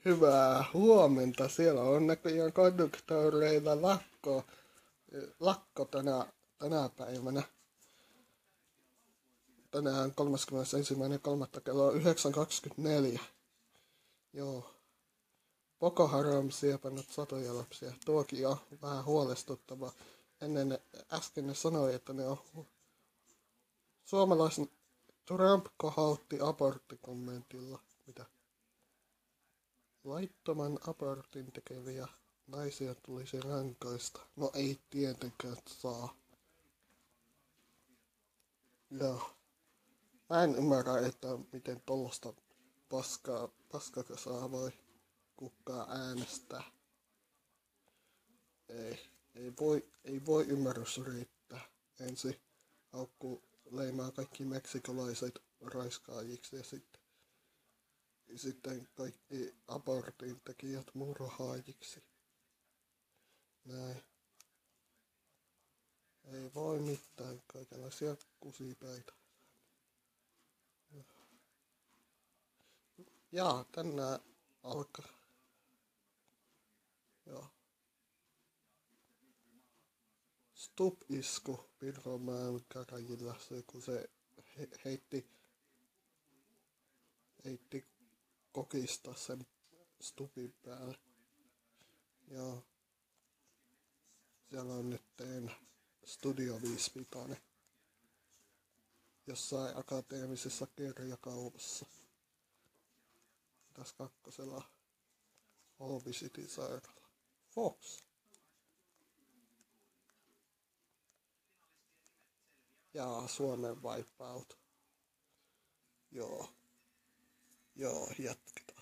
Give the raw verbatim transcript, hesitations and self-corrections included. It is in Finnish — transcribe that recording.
Hyvää huomenta. Siellä on näköjään konduktööreillä lakko, lakko tänä, tänä päivänä. Tänään kolmaskymmenesensimmäinen kolmatta kello yhdeksän kaksikymmentäneljä. Joo. Boko Haram siepannut satoja lapsia. Tuokin on vähän huolestuttava. Ennen ne, äsken ne sanoi, että ne on suomalaisen Trump kohautti aborttikommentilla. Mitä? Laittoman abortin tekeviä naisia tulisi rankaista. No ei tietenkään saa. Joo. Mä en ymmärrä, että miten tollaista paskaa, paskakasaa voi kukaan äänestää. Ei, ei voi, ei voi ymmärrys riittää. Ensin haukkuu leimaa kaikki meksikolaiset raiskaajiksi ja sitten, sitten kaikki abortin tekijät murhaajiksi. Näin. Ei voi mitään, kaikenlaisia kusipäitä. Jaa, tänään alkaa. Joo. Stub-isku Pirkanmaan käräjillä, se kun se he, heitti, heitti kokista sen Stubin päälle. Joo. Siellä on nyt Studio viisivitonen jossain akateemisessa kirjakaupassa. Tässä kakkosella Old City sairaala. Fox. Jaa, Suomen Wipeout. Joo. Joo, jatketaan.